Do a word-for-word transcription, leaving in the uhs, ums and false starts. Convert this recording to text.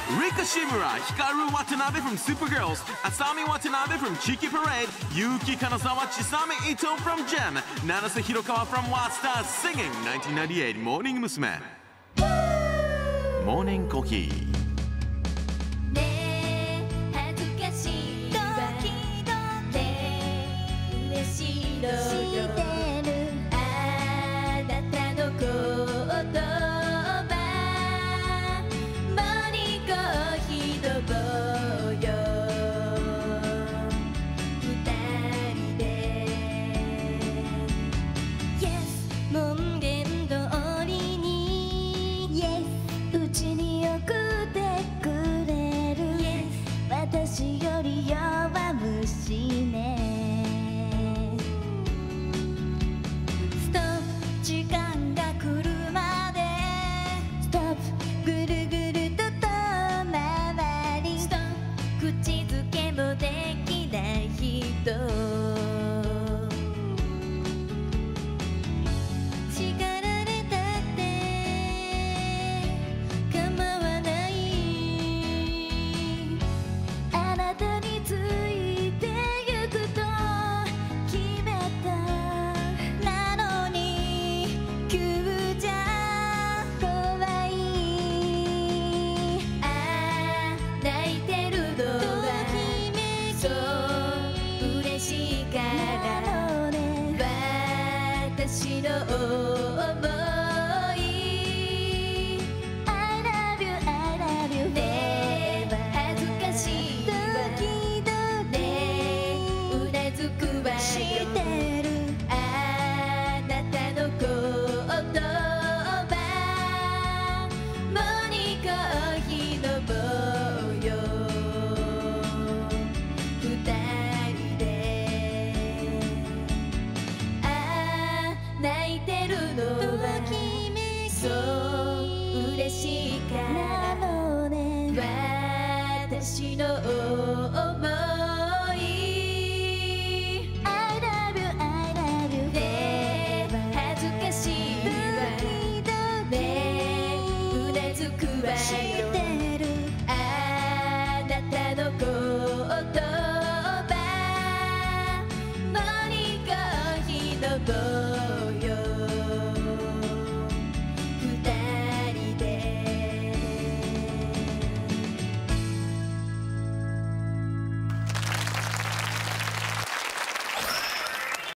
Rika Shimura, Hikaru Watanabe from Supergirls, Asami Watanabe from Cheeky Parade, Yuki Kanazawa, Chisame Ito from Gem, Nanase Hirokawa from WatchStar singing nineteen ninety-eight Morning Musume. Morning Coffee. 私より弱虫ね。ストップ、時間が来るまでストップ、ぐるぐると遠回りストップ、口づけもできない人、叱られたって構わない、あなたについてゆくと決めた。なのに急じゃ怖い。ああ泣いてるのはそう嬉しいから私の想い I love you I love you ねえ恥ずかしいわ時々ねえうなずくわよ知ってるあなたのことはモーニングコーヒー飲もうよ二人で。ああ泣いてるのはそう嬉しいから私の